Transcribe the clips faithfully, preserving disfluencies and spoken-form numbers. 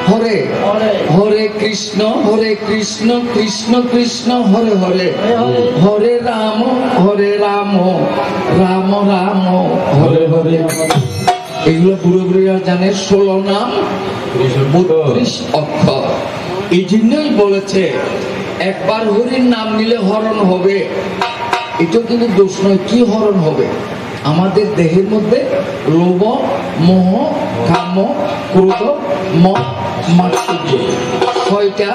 হরে হরে কৃষ্ণ হরে কৃষ্ণ কৃষ্ণ কৃষ্ণ হরে হরে হরে রাম হরে রাম রাম রাম হরে হরে। এগুলো বুড়ো বুড়িরা জানে ষোলো নাম বত্রিশ অক্ষর। এই জন্যই বলেছে একবার হরির নাম নিলে হরণ হবে। এটা কিন্তু দোষ নয়। কি হরণ হবে? আমাদের দেহের মধ্যে লোভ মোহ কাম ক্রোধ মদ মাৎসর্য ছয়টা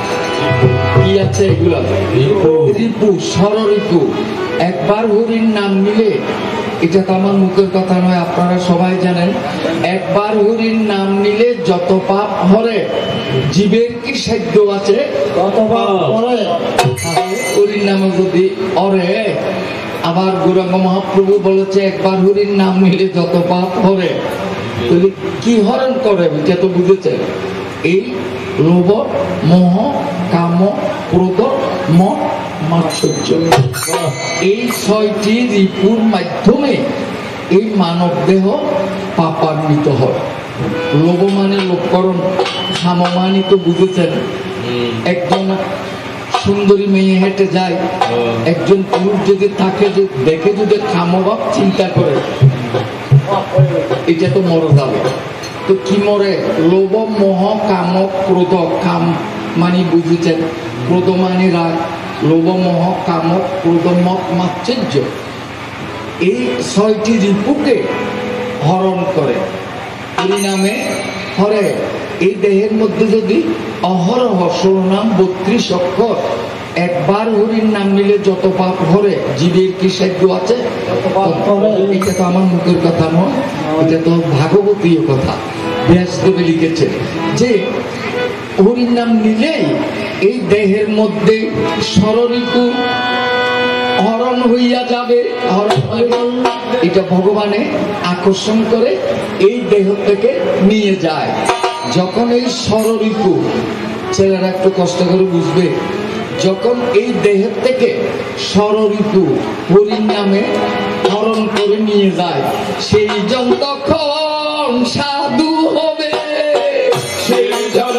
কি আছে? এগুলো রিপু ষড়রিপু। একবার হরির নাম নিলে, এটা তো আমার মুখের কথা নয়, আপনারা সবাই জানেন, একবার হরির নাম নিলে যত পাপ হরে। জীবের কি সাধ্য আছে তত পাপ হরে। হরির নামে যদি অরে, আবার গৌরাঙ্গ মহাপ্রভু বলেছে একবার হরির নাম নিলে যত পাপ হরে। তাহলে কি হরণ করে? এটা তো বুঝেছেন। এই লোভ মোহ কাম ক্রোধ মদ মাৎসর্য, এই ছয়টি রিপুর মাধ্যমে এই মানব দেহ পাপান্বিত হয়। লোভ মানে লোভকরণ, কাম মানে তো বুঝেছেন, একজন সুন্দরী মেয়ে হেঁটে যায়, একজন পুরুষ যদি তাকে দেখে যদি কামভাব চিন্তা করে, এটা তো মরে যাবে। তো কি মরে? লোভ মোহ কাম ক্রোধ। কাম মানে বুঝেছেন, ক্রোধ মানে রাগ, লোভ মোহ কাম ক্রোধ মদ মাৎসর্য, এই ছয়টি রিপুকে হরণ করে পরিণামে হরে। এই দেহের মধ্যে যদি অহরহ ষোলো নাম বত্রিশ অক্ষর, একবার হরির নাম নিলে যত পাপ হরে। জীবের কি সাধ্য আছে? এটা তো আমার মুখের কথা নয়, এটা তো ভাগবতীয় কথা। ব্যাসদেব লিখেছে যে হরির নাম নিলেই এই দেহের মধ্যে ষড়রিপু হরণ হইয়া যাবে। এটা ভগবানে আকর্ষণ করে এই দেহ থেকে নিয়ে যায়। যখন এই ষড়রিপু, ছেলেরা একটু কষ্ট করে বুঝবে, যখন এই দেহের থেকে ষড়রিপু হরির নামে হরণ করে নিয়ে যায়, সেই জন তখন সাধু হবে। সেই জন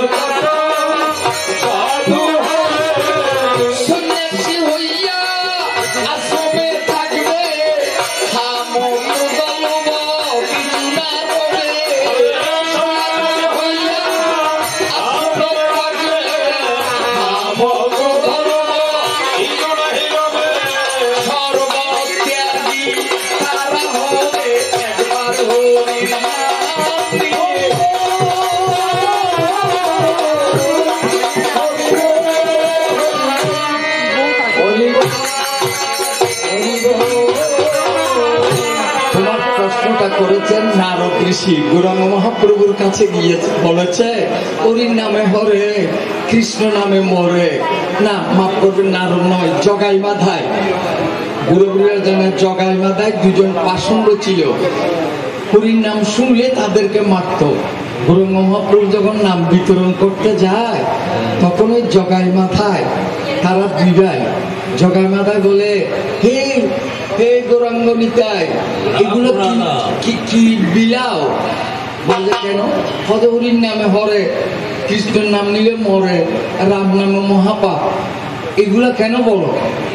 সাধু হবে, সন্ন্যাসী হইয়া আশ্রমে থাকবে, করেছেন নারদ ঋষি গৌরাঙ্গ মহাপ্রভুর কাছে গিয়ে বলেছে হরির নামে হরে কৃষ্ণ নামে মরে। না, মাফ করবেন, নারদ নয়, জগাই মাধায়। বুড়ো বুড়িরা জানে জগাই মাধায় দুজন পাষণ্ড ছিল, হরির নাম শুনলে তাদেরকে মারত। গৌরাঙ্গ মহাপ্রভু যখন নাম বিতরণ করতে যায়, তখন ওই জগাই মাথায় তারা দুই ভাই, জগাই মাথায় বলে হে হে গৌরাঙ্গ নিতাই, এগুলো কি কি বিলাও? বলে কেন? হরির নামে হরে, কৃষ্ণের নাম নিলে মরে, রাম নামে মহাপাপ, এগুলা কেন বলো?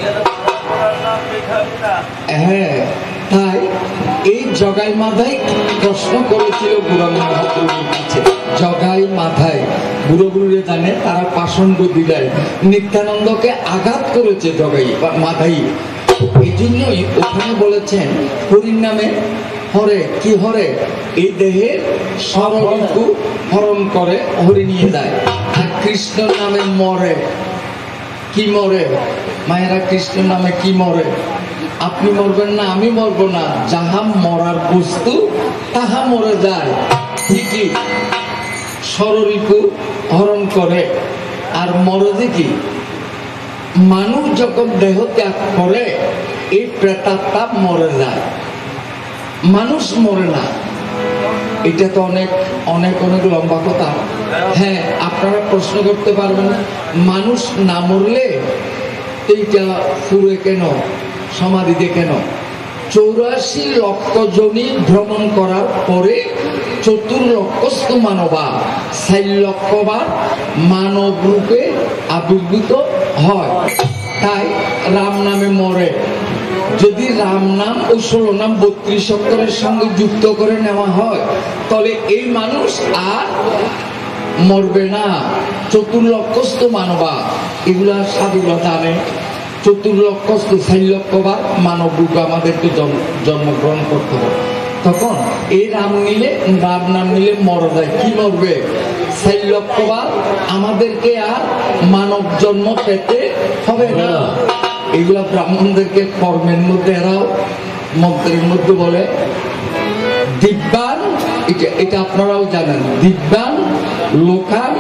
হ্যাঁ, তাই এই জগাই মাথায় প্রশ্ন করেছিল গৌরাঙ্গ মহাপ্রভুর কাছে। জগাই মাথায় বুড়ো বুড়িয়ে জানে তারা পাষণ্ড দিলায় নিত্যানন্দকে আঘাত করেছে জগাই মাথায়। এই জন্যই ওখানে বলেছেন হরির নামে হরে। কি হরে? এই দেহে ষড়রিপু হরণ করে হরি নিয়ে যায়। আর কৃষ্ণের নামে মরে। কি মরে? মায়েরা কৃষ্ণের নামে কি মরে? আপনি মরবেন না, আমি মরবো না, যাহা মরার বস্তু তাহা মরে যায়। ঠিকই ষড়রিপু হরণ করে। আর মরে যে কি? মানুষ যখন দেহ ত্যাগ করে এই প্রেতাত্মা মরে যায়, মানুষ মরে না। এটা তো অনেক অনেক অনেক লম্বা কথা। হ্যাঁ, আপনারা প্রশ্ন করতে পারবেন মানুষ না মরলে এইটা ফুরে কেন, সমাধিতে কেন? চৌরাশি লক্ষ জনি ভ্রমণ করার পরে চতুর্লক্ষস্থ মানবা চার লক্ষবার মানব রূপে আবির্ভূত হয়, তাই রাম নামে মরে। যদি রাম নাম ও ষোলো নাম বত্রিশ অক্ষরের সঙ্গে যুক্ত করে নেওয়া হয় তাহলে এই মানুষ আর মরবে না। চতুর্লক্ষস্থ মানবা এগুলা স্বাধীনতা আনে। চতুর্লক্ষস্থ চার লক্ষবার মানব রূপে আমাদেরকে জন্মগ্রহণ করতে হবে। তখন এই রাম নিলে রাম নাম নিলে মরা যায়। কি মরবে? চার লক্ষবার আমাদেরকে আর মানব জন্ম পেতে হবে না। এগুলা ব্রাহ্মণদেরকে কর্মের মধ্যে এরাও মন্ত্রের মধ্যে বলে দিব্যান, এটা এটা আপনারাও জানেন। দিব্যান লোকান,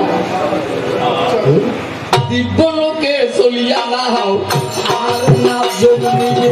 দিব্য লোকে চলিয়া যাও আর না জন্মিবে,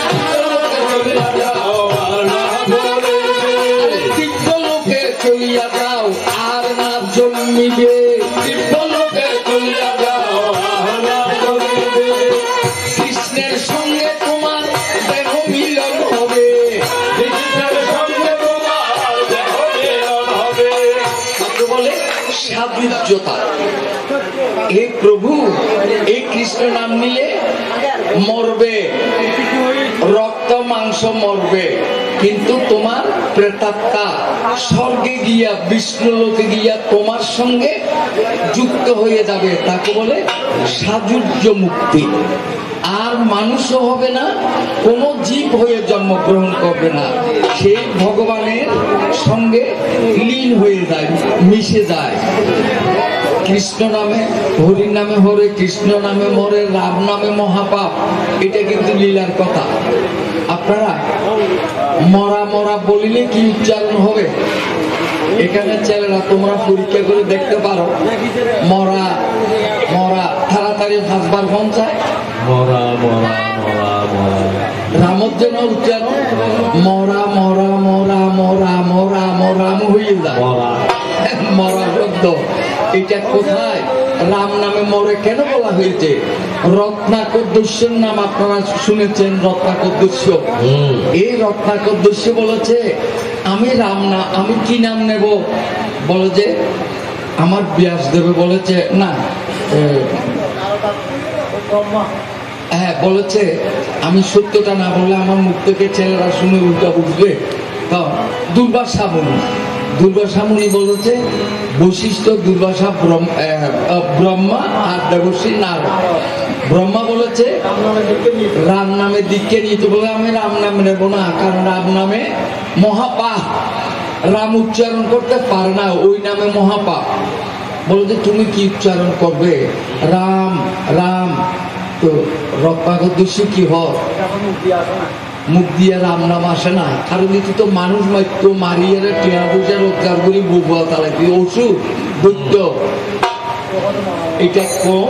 দিব্য লোকে চলিয়া যাও আর না জন্মিবে, দিব্য লোকে চলিয়া যাও আর না জন্মিবে, কৃষ্ণের সঙ্গে তোমার দেহ মিলন হবে, কৃষ্ণের সঙ্গে তোমার দেহ মিলন হবে। বলে সাদৃশ্যতা। এই প্রভু এই কৃষ্ণ নাম নিলে মরবে, রক্ত মাংস মরবে, কিন্তু তোমার প্রেতাত্মা স্বর্গে গিয়া বিষ্ণু লোকে গিয়া তোমার সঙ্গে যুক্ত হয়ে যাবে। তাকে বলে সাযুজ্য মুক্তি। আর মানুষও হবে না, কোন জীব হয়ে জন্মগ্রহণ করবে না, সেই ভগবানের সঙ্গে লীন হয়ে যায়, মিশে যায়। কৃষ্ণ নামে হরি নামে হরে, কৃষ্ণ নামে মরে, রাম নামে মহাপাপ। এটা কিন্তু লীলার কথা। আপনারা মরা মরা বলিলে কি উচ্চারণ হবে? এখানে ছেলেরা তোমরা পরীক্ষা করে দেখতে পারো। মরা মরা তাড়াতাড়ি হাসবার মন চায়। মরা মরা মরা মরা রামর জন্য উচ্চারণ মরা মরা মরা মরা মরা মরাম হয়ে যায়। মরা শব্দ এটা কোথায়? রাম নামে মরে কেন বলা হয়েছে? রত্নাকর দস্যুর নাম আপনারা শুনেছেন, রত্নাকর দস্যু। এই রত্নাকর দস্যু বলেছে আমি রাম না, আমি কি নাম নেব? বলে যে আমার ব্যাস দেবে। বলেছে না, হ্যাঁ বলেছে আমি সত্যটা না বললে আমার মুখ থেকে ছেলেরা শুনে উল্টা বুঝবে। দুর্বাসা মুনি, দুর্বাসা মুনি বলেছে বৈশিষ্ট্য দুর্বাসা ব্রহ্মা আর দেবশ্রী নারদ। ব্রহ্মা বলেছে রাম নামে দীক্ষা নিতে, বলে আমি রাম নাম নেব না, কারণ রাম নামে মহাপাপ, রাম উচ্চারণ করতে পারে না, ওই নামে মহাপাপ। বলে যে তুমি কি উচ্চারণ করবে? রাম রাম। তো রত্নাকর দস্যু কি হয়? মুখ দিয়ে রাম নাম আসে না, কারণ এটি তো মানুষ মাত্র মারিয়ারে টিয়া পয়সা রোজগার করি বউয়া তালাকি ওষুধ দৈত্য। এটা কম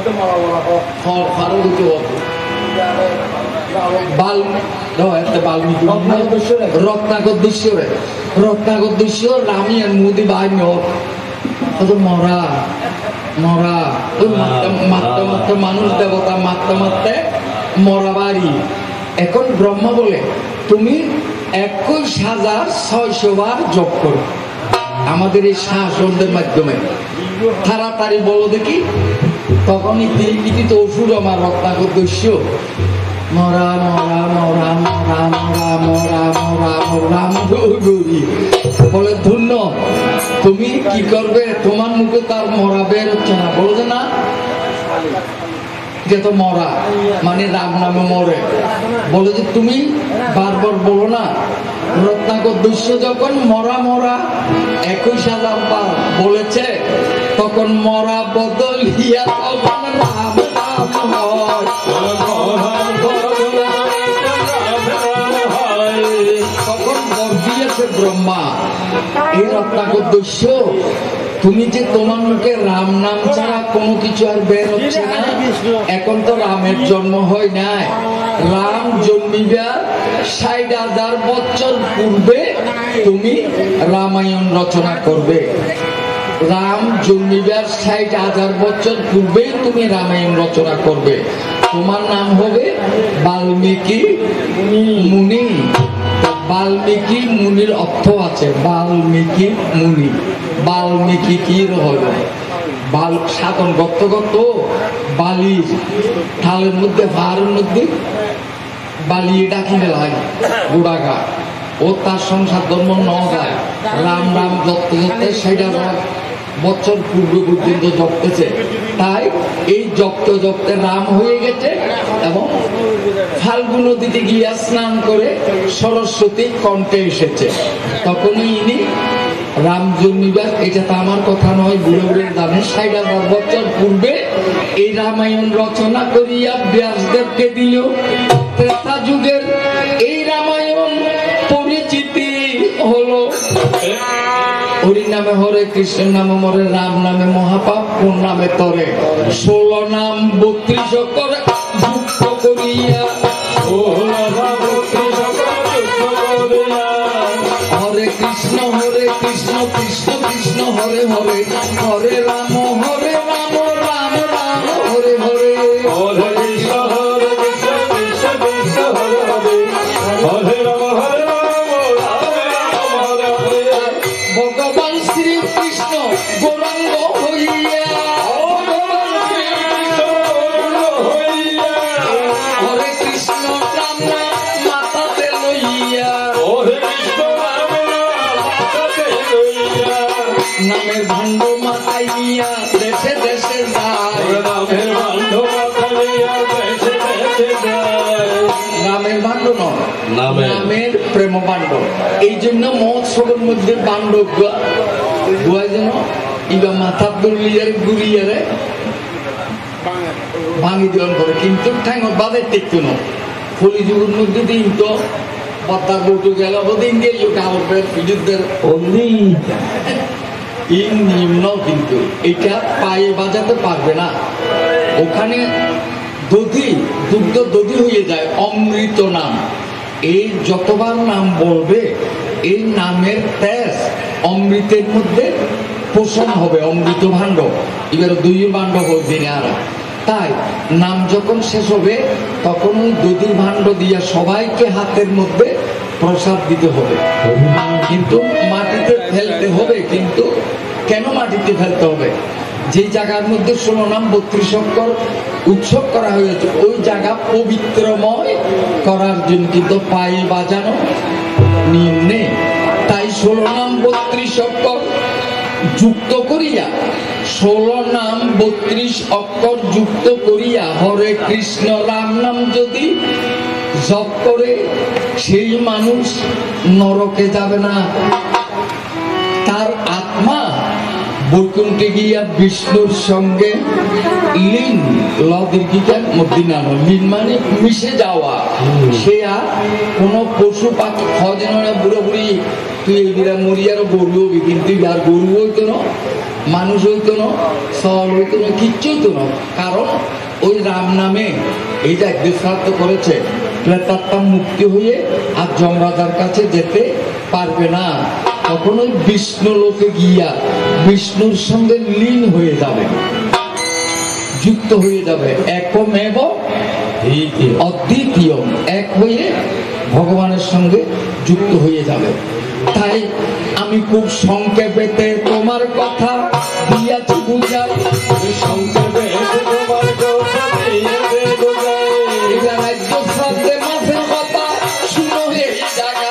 রত্নাকর দস্যু রে, রত্নাকর দস্যু রামি আর মোদি বাই মরা মরা মারতে মারতে মানুষ দেবতা মারতে মারতে মরা বাড়ি। এখন ব্রহ্মা বলে তুমি একুশ হাজার ছয়শো বার জপ করো আমাদের এই শাসনদের মাধ্যমে, তাড়াতাড়ি বলো দেখি। তখনই তিনি তো ওষুধ আমার রত্নাকর দস্যু মরা মরা মরা মরা মরা মরা মরা মরা গৌরী বলে ধন্য। তুমি কি করবে? তোমার মুখে তার মরা বের হচ্ছে না। বলো যে না, এটা তো মরা মানে রাম নামে মরে। বলে যে তুমি বারবার বলো না। রত্নাকর দস্যু যখন মরা মরা একুশ হাজার বার বলেছে, তখন মরা বদলিয়া তখন রাম রাম হয়। তখন বর দিয়েছে ব্রহ্মা, এই রত্নাকর দস্যু তুমি যে তোমার মুখে রাম নাম ছাড়া কোনো কিছু আর বের হচ্ছে না। এখন তো রামের জন্ম হয় নাই, রাম জন্মিবার ষাট হাজার বছর পূর্বে তুমি রামায়ণ রচনা করবে। রাম জন্মিবার ষাট হাজার বছর পূর্বেই তুমি রামায়ণ রচনা করবে। তোমার নাম হবে বাল্মীকি মুনি। বাল্মীকি মুনি মুনির অর্থ আছে, বাল্মীকি মুনি। বাল্মীকি কি হল? বাল সাধন গত গত বালির থালের মধ্যে ভাড়ের মধ্যে বালি ডাকি মেলায় গুড়াগা ও তার সংসার ধর্ম ন যায় রাম রাম জপতে জপতে সেটা বছর পূর্বে পর্যন্ত জপতেছে। তাই এই জপতে জপতে রাম হয়ে গেছে এবং ফাল্গু নদীতে গিয়া স্নান করে সরস্বতী কণ্ঠে এসেছে। তখনই ইনি রাম জন্মিবার, এটা তো আমার কথা নয়, বুড়ো বুড়ে জানে, ষাট হাজার বছর পূর্বে এই রামায়ণ রচনা করিয়া ব্যাসদেবকে দিল। ত্রেতা যুগের এই রামায়ণ পরিচিতি হলো হরি নামে হরে, কৃষ্ণ নামে মরে, রাম নামে মহাপাপ, কোন নামে তরে, ষোলো নাম বত্রিশ করে যুক্ত করিয়া হরে কৃষ্ণ হরে কৃষ্ণ কৃষ্ণ কৃষ্ণ হরে হরে, হরে রাম হরে রাম রাম রাম হরে হরে, হরে কৃষ্ণ হরে কৃষ্ণ কৃষ্ণ কৃষ্ণ হরে হরে, হরে রাম হরে রাম রাম রাম হরে হরে। ভগবান শ্রীকৃষ্ণ গৌরাঙ্গ হইয়া হরে কৃষ্ণ রাম মাতাতে লইয়া নামের ভাণ্ড মাতাইয়া দেশে দেশে যায়, নামের ভাণ্ড মাতাইয়া দেশে দেশে যায়। নামের ভাণ্ড নয়, নামের প্রেম ভাণ্ড। এই জন্য মহোৎসবের মধ্যে ভাণ্ড গুয়া যেন ইবা মাথা দলিয়ার গুড়িয়ারে ভাঙি দেওয়ান করে, কিন্তু ঠ্যাঙর বাদের টেকতো না। ফলি যুগের মধ্যে দিন তো পদ্মা বটু গেল ওদিন দিয়ে কামড়ের যুদ্ধের অন্যি নিম্ন, কিন্তু এটা পায়ে বাজাতে পারবে না। ওখানে দধি দুগ্ধ দধি হয়ে যায়, অমৃত নাম। এই যতবার নাম বলবে এই নামের তেজ অমৃতের মধ্যে পোষণ হবে, অমৃত ভাণ্ড। এবার দুই ভাণ্ড হয়ে আর তাই নাম যখন শেষ হবে তখন ওই দধির ভাণ্ড দিয়া সবাইকে হাতের মধ্যে প্রসাদ দিতে হবে, কিন্তু মাটিতে ফেলতে হবে। কিন্তু কেন মাটিতে ফেলতে হবে? যে জায়গার মধ্যে ষোলো নাম বত্রিশ অক্ষর উৎসব করা হয়েছে ওই জায়গা পবিত্রময় করার জন্য, কিন্তু পায়ে বাজানো নিয়ম নেই। তাই ষোলো নাম বত্রিশ অক্ষর যুক্ত করিয়া ষোলো নাম বত্রিশ অক্ষর যুক্ত করিয়া হরে কৃষ্ণ রাম নাম যদি জপ করে সেই মানুষ নরকে যাবে না, তার আত্মা বৈকুণ্ঠে গিয়া বিষ্ণুর সঙ্গে লীন, লদীর্ঘিকার মধ্যে নানো, লীন মানে মিশে যাওয়া। সে আর কোনো পশু পাখি খোঁজ না, বুড়ো বুড়ি তুই এই বিরা মরিয়ারও গরু হবি, কিন্তু আর গরু হইতো না, মানুষ হইতো না, সল হইতো না, কিচ্ছু হইতো না। কারণ ওই রাম নামে এই যে একদিন শ্রাদ্ধ করেছে, প্রেতাত্মা মুক্তি হয়ে আর যমরাজার কাছে যেতে পারবে না। তখন ওই বিষ্ণু লোকে গিয়া বিষ্ণুর সঙ্গে লীন হয়ে যাবে, যুক্ত হয়ে যাবে, একমেব অদ্বিতীয়, এক হয়ে ভগবানের সঙ্গে যুক্ত হয়ে যাবে। তাই আমি খুব সংক্ষেপেতে তোমার কথা দিয়াছি বুঝাই, সংক্ষেপে তোমার কথা দিয়াছি বুঝাই, এটা রাজ্য শ্রাদ্ধে মাসের কথা শুনো এই জায়গা।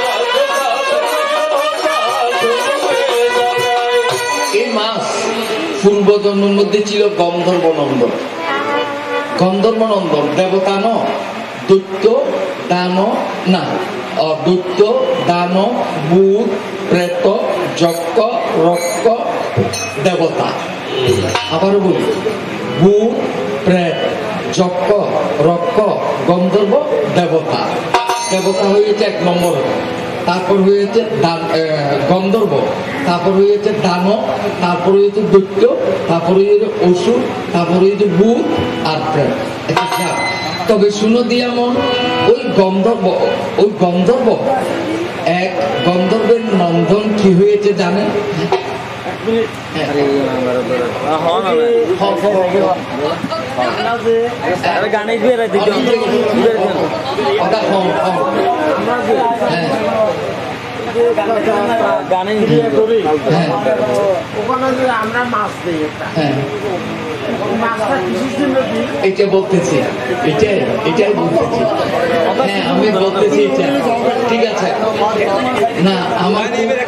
এই মাস পূর্বজন্মের মধ্যে ছিল গন্ধর্ব নন্দন। গন্ধর্ব নন্দন দেবতা ন, দৈত্য দান না, দৈত্য দান ভূত প্রেত যক্ষ রক্ষ দেবতা। আবারও বলি, ভূত প্রেত যক্ষ রক্ষ গন্ধর্ব দেবতা। দেবতা হয়েছে এক নম্বর, তারপর হয়েছে গন্ধর্ব, তারপর হয়েছে দানব, তারপর হয়েছে দৈত্য, তারপর হয়েছে অসুর, তারপর হয়েছে ভূত আর প্রেত। তবে শুনো দিয়া মন, ওই গন্ধর্ব ওই গন্ধর্ব এক গন্ধর্বের নন্দন কি হয়েছে জানেন? হ্যাঁ ওখানে যে আমরা মাছ দিই একটা হ্যাঁ মাছটা কিছুর জন্য দিই এটা বলতেছি এটাই এটাই বলতেছি হ্যাঁ আমি বলতেছি এটা ঠিক আছে না আমার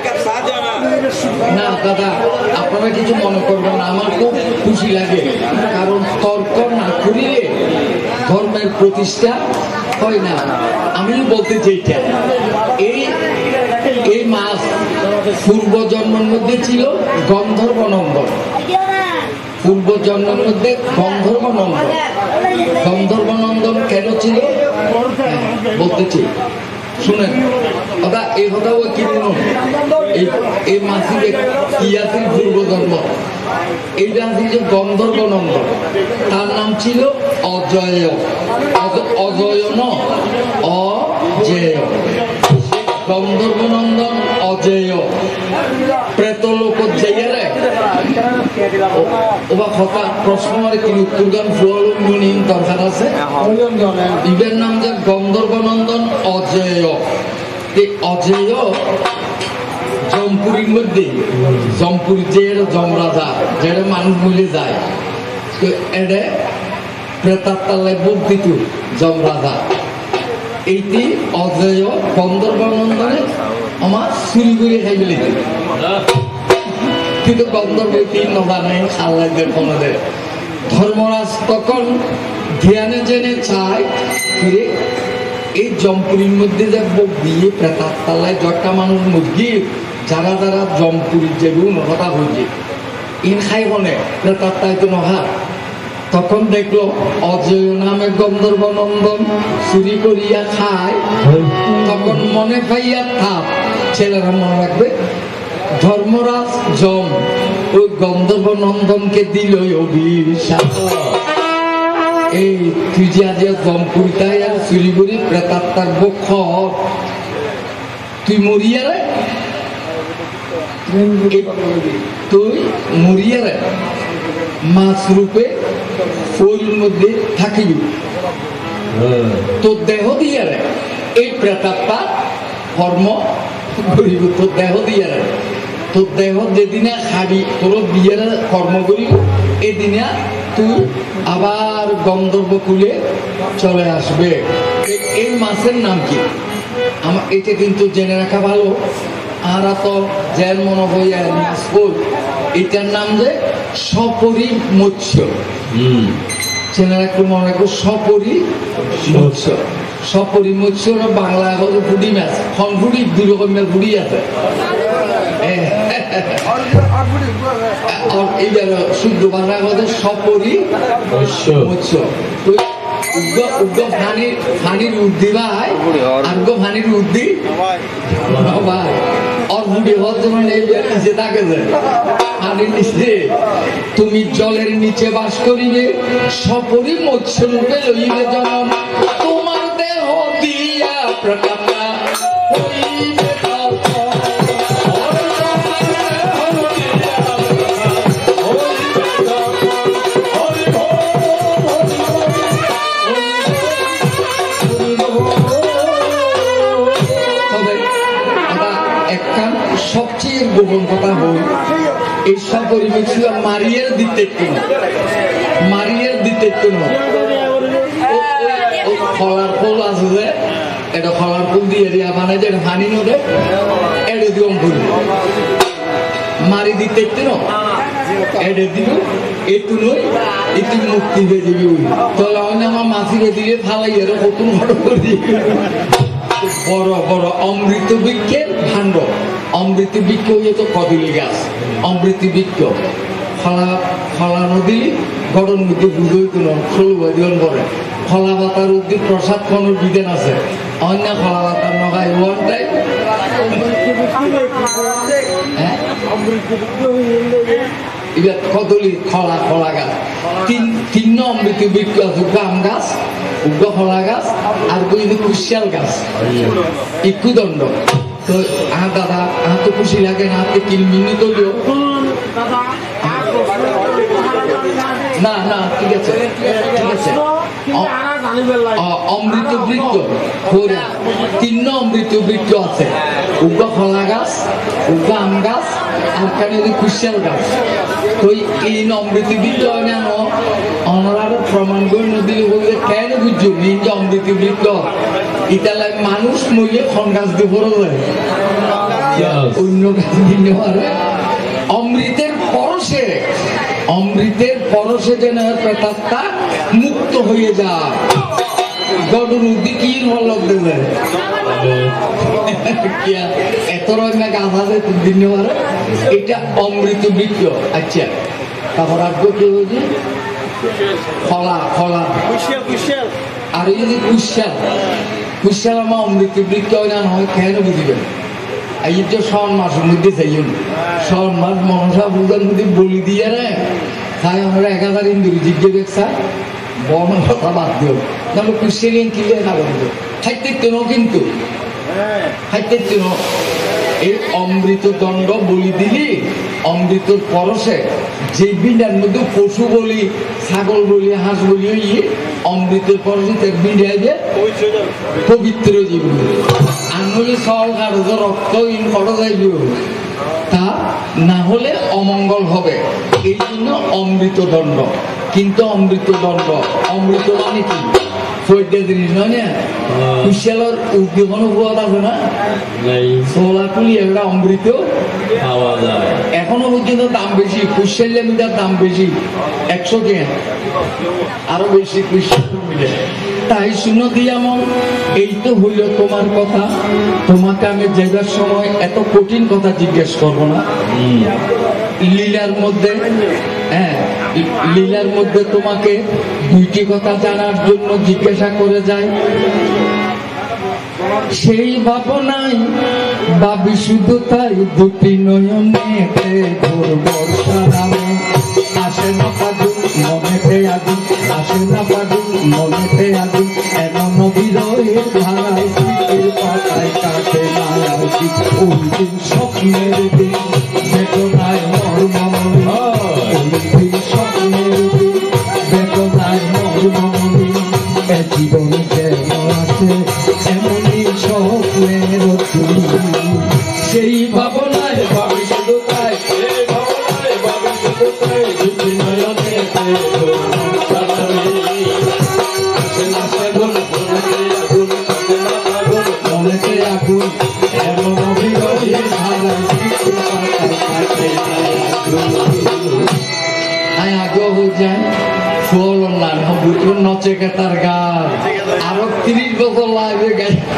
না দাদা আপনারা কিছু মনে করবেন না আমার খুব খুশি লাগে কারণ তর্ক না করিলে ধর্মের প্রতিষ্ঠা হয় না আমিও বলতে চাই এটা এই এই মাস পূর্ব জন্মের মধ্যে ছিল গন্ধর্ব নন্দন পূর্ব জন্মের মধ্যে গন্ধর্ব নন্দন গন্ধর্ব নন্দন কেন ছিল বলতেছি শুনেন দাদা এই কথা ওই কি শুনুন এই এই মাসিকে কি আছে পূর্ব জন্ম এইটা আছে যে গন্ধর্ব নন্দন তার নাম ছিল অজয় অজয় ন অজেয় গন্ধর্ব নন্দন অজেয় প্রেতলোক যাইয়ারে ওবা কথা প্রশ্ন আর কি উত্তরগান ফুয়ালুম গুণিন দরকার আছে ইবের নাম যে গন্ধর্ব নন্দন অজেয় এই অজেয় জমপুরীর মধ্যে জমপুরি যে যমরাজা যেটা মানুষ মিলে যায় তো এডে প্রেতাত্মালয় বুক দিত যমরাজা এইটি অজেয় গন্ধর্ব নন্দনে আমার চুরি করে খাই ফেলি কিন্তু গন্ধর্ব তিন নবা নাই আল্লাহদের কোনদের ধর্মরাজ তখন ধ্যানে জেনে চায় ফিরে এই জমপুরীর মধ্যে যে বুক দিয়ে প্রেতাত্মালয় জটা মানুষ মুরগি যারা যারা জমপুরীর যেগুলো নহতা হয়েছে ইন খাই বনে প্রেতাত্মায় তো নহা তখন দেখলো অজয় নামে গন্ধর্ব নন্দন চুরি করিয়া খায় তখন মনে পাইয়া থাপ ছেলেরা মনে রাখবে ধর্মরাজ জম ওই গন্ধর্ব নন্দনকে দিল অভিশাপ এই তুই যে আজ জমপুরিটাই আর চুরি করি প্রেতাত্মার বক্ষ তুই মরিয়া রে তুই মরিয়া রে মাছ রূপে ফুলের মধ্যে থাকিবি তোর দেহ দিয়ে রে এই প্রেতাত্মা কর্ম করিব তোর দেহ দিয়ে রে তোর দেহ যেদিনে খাবি তোর বিয়ের কর্ম করিব এদিনে তুই আবার গন্ধর্ব কুলে চলে আসবে এই মাছের নাম কি আমার এটা কিন্তু জেনে রাখা ভালো আর তো যেন মনে হইয়া মাছ বল এটার নাম যে সপরি মৎস্য জেনে রাখলে মনে রাখবো সপরি মৎস্য সপরি মৎস্য বাংলা হলো ফুডি মাছ খন ফুডি দুই রকমের ফুডি আছে এইবার শুদ্ধ বাংলা হলো সপরি মৎস্য ফানির ফানির উদ্দি ভাই আর্গ ফানির উদ্দি ভাই অর্ধুটি হওয়ার জন্য নিচে থাকে যে পানির নিচে তুমি জলের নিচে বাস করিবে সপরি মৎস্য রূপে লইবে জনম তোমার দেহ দিয়া প্রকাশা হইবে সবচেয়ে গোপন কথা হল এই সপরি মৎস্য মারিয়ার দিতে মারিয়ার দিতে খলার ফুল আছে যে এটা খলার ফুল দিয়ে দিয়া মানে যে হানি নদে এড়ে দিও ফুল মারি দিতে এড়ে দিল এটু নই এটি মুক্তি হয়ে যাবি তাহলে অন্য আমার মাছি বেদিয়ে ফালাই এর নতুন ঘর করে বড় বড় অমৃত বৃক্ষের ভাণ্ড অমৃত বৃক্ষ হয়ে তো কদলি গাছ অমৃত বৃক্ষ ফলা ফলানো দিলি গরম মধ্যে বুঝই তো ষোলো দিন করে ফলা পাতার উদ্দিন প্রসাদ খানোর বিধান আছে অন্য ফলা পাতার নগাই ওয়ানটাই এবার কদলি খলা খলা গাছ তিন তিন অমৃত বৃক্ষ আছে আম গাছ উগ্র খলা গাছ আর কিন্তু কুশিয়াল গাছ ইকুদণ্ড তো আহ দাদা আহ তো খুশি লাগে না আপনি তিন মিনিট হলেও না না ঠিক আছে ঠিক আছে অমৃত বৃক্ষ তিন অমৃত বৃক্ষ আছে উগা কলা গাছ উগা আম গাছ আর কেন কুশিয়াল গাছ তো এই অমৃতবৃত্ত কেন অনার প্রমাণ করে নদীর বলতে কেন বুঝছো নিজ অমৃতবৃত্ত এটা লাগে মানুষ মরিয়ে খন গাছ দিয়ে পড়ে যায় অন্য গাছ দিনে পারে অমৃতের পরশে অমৃতের পরশে যেন প্রেতাত্মা মুক্ত হয়ে যায় গরুর উদ্দি কি লগ দেবে এত রঙা গাছ আছে দিনে পারে এটা অমৃত বৃক্ষ আচ্ছা তারপর আগ্য কি হয়েছে ফলা ফলা আর এই যদি কুশাল কুশাল আমার অমৃত বৃক্ষ না হয় কেন বুঝবেন এই যে শ্রাবণ মাসের মধ্যে চাইন শ্রাবণ মাস মনসা পূজার মধ্যে বলি দিয়ে রে তাই আমরা এক হাজার ইন্দুরি জিজ্ঞে দেখছা বর্ণ কথা বাদ দিও তাহলে কুশালিয়ান ক্লিয়ার না বলতো খাইতে কেন কিন্তু খাইতে কেন এই অমৃত দণ্ড বলি দিলি অমৃতর পরশে যে বিন্ডার মধ্যে পশু বলি ছাগল বলি হাঁস বলি ইয়ে অমৃতের পরশে তার বিন্ডায় যে পবিত্র জীবন আঙুলি সল কারো রক্ত ইন করা যাইব তা না হলে অমঙ্গল হবে এই জন্য অমৃত দণ্ড কিন্তু অমৃত দণ্ড অমৃত মানে কি ফৈটা জিনিস নয় না কুশালের উদ্দীপন উপহার আছে না সোলা তুলি একটা অমৃত পাওয়া যায় এখনো পর্যন্ত দাম বেশি কুশালের মিটার দাম বেশি একশো টাকা আরো বেশি কুশাল মিটার তাই শুনো দিয়া মন এই তো হইল তোমার কথা তোমাকে আমি যাইবার সময় এত কঠিন কথা জিজ্ঞেস করবো না লীলার মধ্যে হ্যাঁ লীলার মধ্যে তোমাকে দুইটি কথা জানার জন্য জিজ্ঞাসা করে যায় সেই ভাবনাই ভাবি শুধু তাই দুটি নয়নেতে ভোর বর্ষা নামে আসে না পাগল মনেতে আগুন আসে না পাগল মনেতে আগুন এমন বিরহের ধারায় স্মৃতির পাতায় কাটে না ওই দিন স্বপ্নের দিন বেদনায় মর্মমণি ওই দিন স্বপ্নের দিন বেদনায় মর্মমণি এ জীবন যেন আছে এমনই স্বপ্নের সেই ভাবনায় ভাবি শুধু তাই সেই ভাবনায় ভাবি শুধু তাই দুটি নয়নে মনেতে আগুন এমন অভিনয়ের ধারায় আয় আগে হয়ে যায় ফল না বুঝুন নচে কেতার গান আরো তিরিশ বছর লাগবে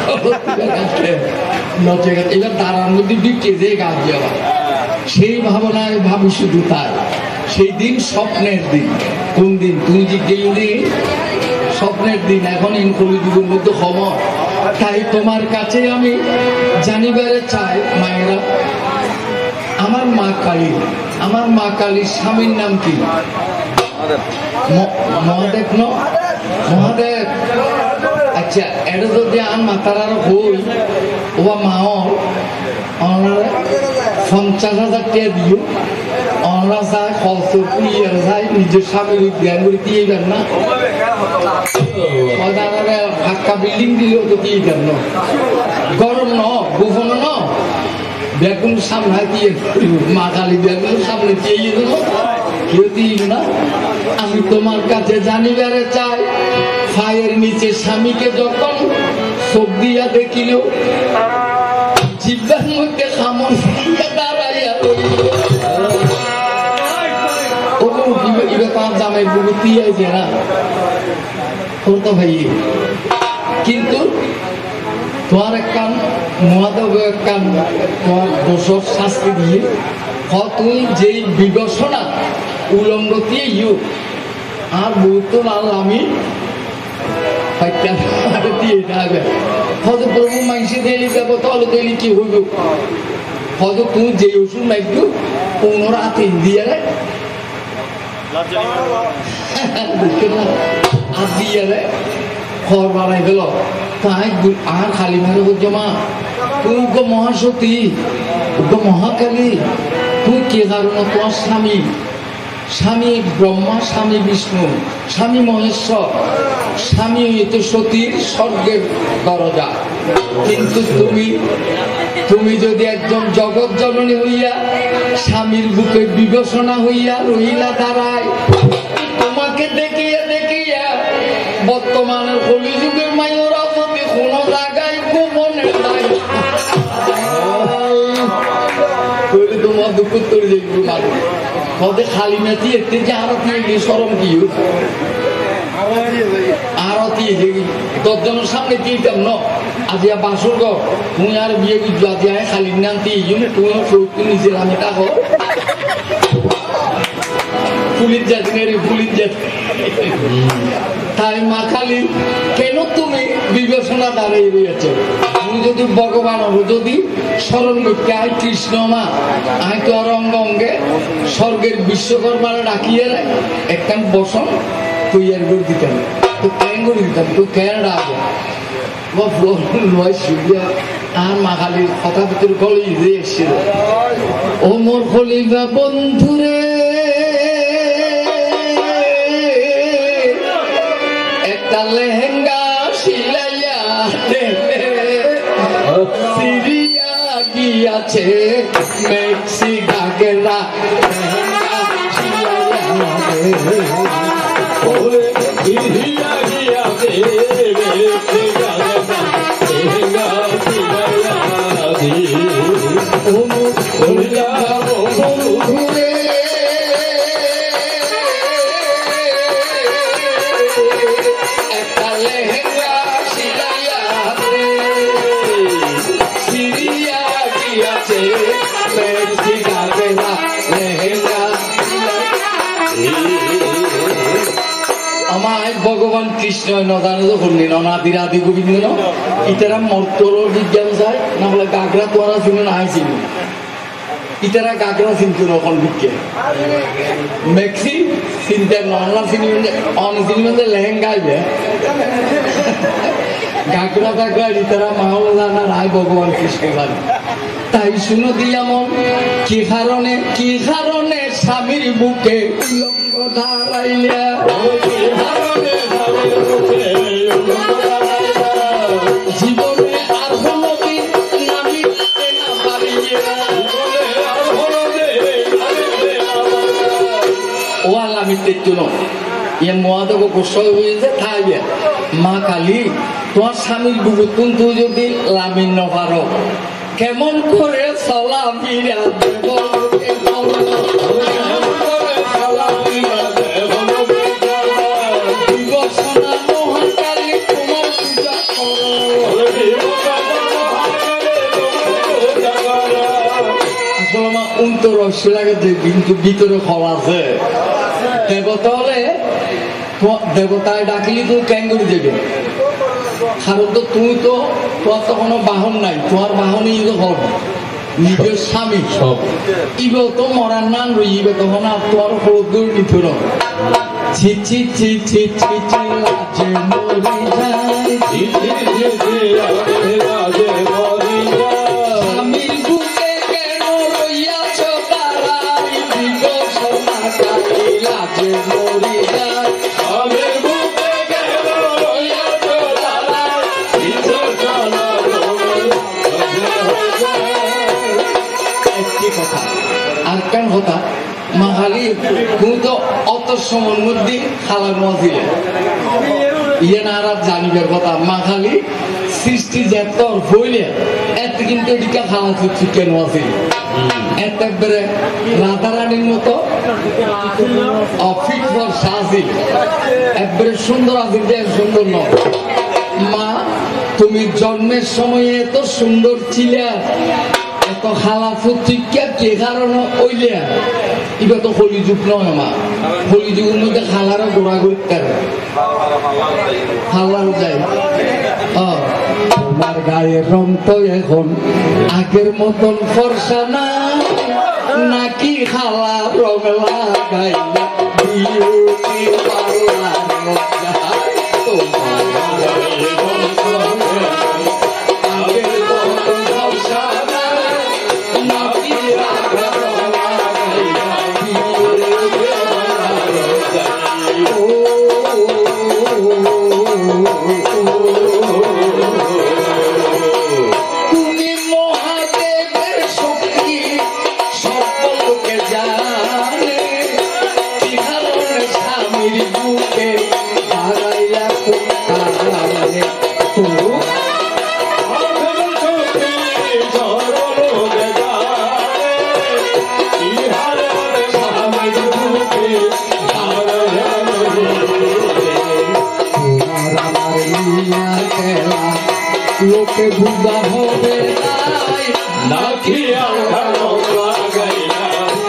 নচে এবার তারার মধ্যে বিকে যে গাছ যাওয়া সেই ভাবনায় ভাবি শুধু তাই সেই দিন স্বপ্নের দিন কোন দিন তুমি জিজ্ঞেস দিন স্বপ্নের দিন এখন ইনকলি যুগের মধ্যে খবর তাই তোমার কাছে আমি জানিবারে চাই মায়েরা আমার মা কালী আমার মা কালীর স্বামীর নাম কি মহাদেব ন মহাদেব আচ্ছা এটা যদি আন মাতার হই ওবা মাও ওনারা পঞ্চাশ হাজার টাকা দিও ওনারা যায় খরচ পুলিয়ে যায় নিজের স্বামীর উদ্যান করে দিয়ে দেন না ফাঁকা বিল্ডিং দিলেও তো দিয়ে দেন না গরম ন গোপন ন বেগুন সামনে দিয়ে মা কালী বেগুন সামনে দিয়ে দেবো কেউ দিই না আমি তোমার কাছে জানিবারে চাই ফায়ের নিচে স্বামীকে যখন চোখ দিয়া দেখিল জিব্বার মধ্যে খামন দাঁড়াইয়া তার জামাই বুবু দিয়েছে না তোর তো ভাই কিন্তু তোমার এক কান মহাদেব এক কান তোমার দোষর শাস্তি দিয়ে তুই যেই বিবেচনা উলঙ্গ দিয়ে ইউ আর বহুত লাল আমি দিয়ে যাবে হয়তো প্রভু মাইসে দিলি যাবো তাহলে দিলি কি হইব হয়তো তুই যে ওষুধ মাইকু পনেরো হাতে দিয়ে রে আর দিয়ে রে খড় বানাই গেল তাই আর খালি মারে বলছো মা তুই গো মহাসতী গো মহাকালী তুই কে কারণ তোমার স্বামী স্বামী ব্রহ্মা স্বামী বিষ্ণু স্বামী মহেশ্বর স্বামী হইতে সতীর স্বর্গের দরজা কিন্তু তুমি তুমি যদি একজন জগৎ জননী হইয়া স্বামীর বুকে বিবেচনা হইয়া রহিলা দাঁড়ায়, তোমাকে দেখিয়া দেখিয়া বর্তমানের কলিযুগের মাইয়রা যদি কোনো জায়গায় গোপনে নাই তোমার দুঃখ তৈরি দেখবো মানুষ কদে খালি মেতি এতে যে আরতি এগিয়ে সরম কি আরতি দশজনের সামনে দিতাম ন আজিয়া বাসুর গর তুই আর বিয়ে বুঝছো আজিয়া খালি নামতি এই জন্য তুমি সত্যি নিজের আমি টাকো পুলিশ যাচ্ছি না রে পুলিশ যাচ্ছি তাই মা খালি কেন তুমি বিবেচনা দাঁড়িয়ে রয়েছে? তুমি যদি ভগবান যদি স্মরণ করতে আয় কৃষ্ণ মা আয় তো অঙ্গ অঙ্গে স্বর্গের বিশ্বকর্মারা ডাকিয়ে একটা বসন তৈয়ার করে দিতাম, তো কেন করে দিতাম তো কেন ডাকবো আর মা খালির কথা ভিতরে কলেজ এসেছিল, ও মোর খলিফা বন্ধুরে একটা লেহেঙ্গা সিলাইয়া সিরিয়া গিয়াছে মেক্সি গাগেরা লেহেঙ্গা সিলাইয়া গিয়াছে মেক্সি গাগেরা লেহেঙ্গা সিলাইয়া ও মোর খলিফা বন্ধুরে আমায় ভগবান কৃষ্ণ নদানো করলি নাদির আদি গোবিন্দ ন ইতারা মর্তর বিজ্ঞান চায় না বলে গাগরা তোরা শুনে না আইছিল ইতারা গাগরা চিন্তু নখন বিজ্ঞান মেক্সি চিন্তা নলা চিনি অন চিনি মধ্যে লেহেঙ্গা আইবে গাগরা গাগরা ইতারা মাওলা না রায় ভগবান কৃষ্ণ জানে। তাই শুনো দিয়া মন কি কারণে কি কারণে স্বামীর বুকে উলঙ্গ দাঁড়াইয়া জীবনে আর কোনদিন নামিতে না পারিয়া ও আল্লাহ মিতে চুনো ইয়ে মহাদেব গোস্বামী হয়েছে থাকবে মা কালী তোমার স্বামীর বুকে কিন্তু যদি লামিন ন পারো কেমন করে চলা বিরা দেব বিবেচনা মহাকালী তোমার পূজা আসলে মা অন্তর রহস্য লাগে কিন্তু ভিতরে ফল আছে দেবতা হলে দেবতায় ডাকলি তুমি কেন করে দেবে কারণ তো তুমি তো তোমার তো কোনো বাহন নাই, তোমার বাহনই তো হব নিজের স্বামী সব ইবে তো মরার নাম রই ইবে তখন আর তোমার হলুদ নিথুর ছি ছি ছি ছি ছি ছি লাজে মরি যায় ছি ছি ছি ছি লাজে মরি যায় স্বামীর বুকে কেন রইয়াছ দাঁড়াই বিবেচনা কালী লাজে মরি যায় স্বামীর বুকে কেন রইয়াছ দাঁড়াই বিবেচনা একটি কথা আর কেন কথা মা খালি তুমি তো অত সময়ের মধ্যে খালার মজিলে ইয়ে না আর জানিবার কথা মা খালি সৃষ্টি যেতর হইলে এত কিন্তু এদিকে খাওয়া হচ্ছে কেন আছে এত একবারে রাধারানীর মতো অফিট ফর সাজিল একবারে সুন্দর আছে যে সুন্দর নয় মা তুমি জন্মের সময় এত সুন্দর ছিলে এত খালা ফুটিকা কে কারণ ওইলে এবার তো কলিযুগ নয় মা কলিযুগের মধ্যে খালারও ঘোরাঘুরি করে খালার যায় তোমার গায়ের রং তো এখন আগের মতন ফর্সা না নাকি খালা রং লাগাইলা বিউটি পার্লার লাগাই তোমার গায়ের রং তো আগের মতন ফর্সা না নাকি খালা রং লাগাইলা বিউটি পার্লার লাগাই ও তুমি মহাদেব তোমাকে বুঝা হবে নাই নাকি আর ভালো লাগাইলা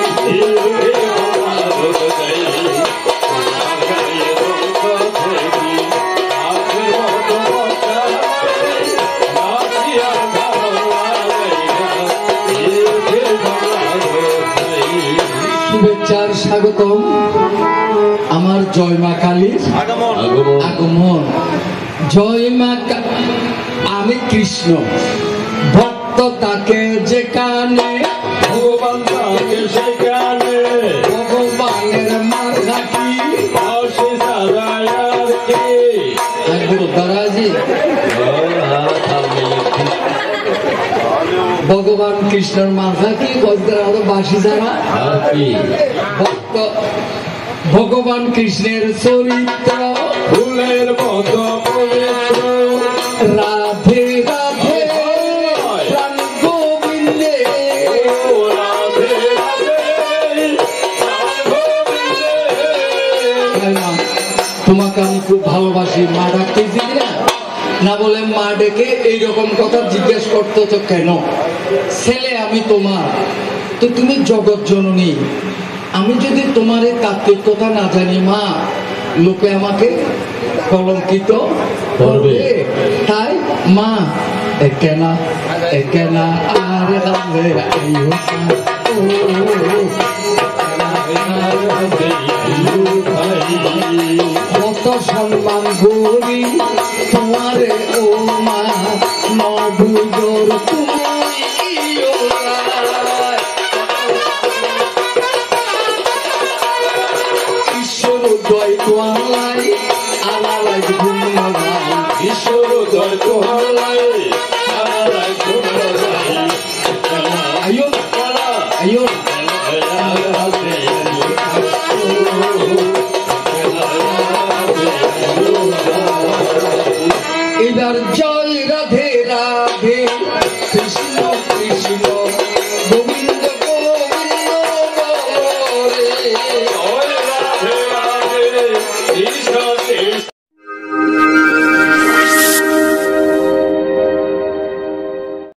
শুভেচ্ছার স্বাগতম আমার জয় মা কালীর আগমন আগমন জয় মা কা- আমি কৃষ্ণ ভক্ত তাকে যেখানে ভগবান তাকে সেখানে ভগবানের মার রাখি আসে সারায় আর কে গুরু দারাজি ভগবান কৃষ্ণের মাথা কি বলতে আরো বাসি যারা আর কি ভক্ত ভগবান কৃষ্ণের চরিত্র ফুলের মতো পবিত্র রাধে রাধে প্রাণ গোবিন্দে ও রাধে রাধে তাই না? তোমাকে আমি খুব ভালোবাসি মা ডাকতেছি না না বলে মা ডেকে এইরকম কথা জিজ্ঞেস করতো তো কেন ছেলে আমি তোমার তো তুমি জগৎ জননী আমি যদি তোমার এই তাত্ত্বিক কথা না জানি মা লোকে আমাকে কলঙ্কিত করবে তাই মা একেনা একেনা আরে রাধে এই হোসা ও কত সম্মান করি তোমারে ও মা নবুজর তুমি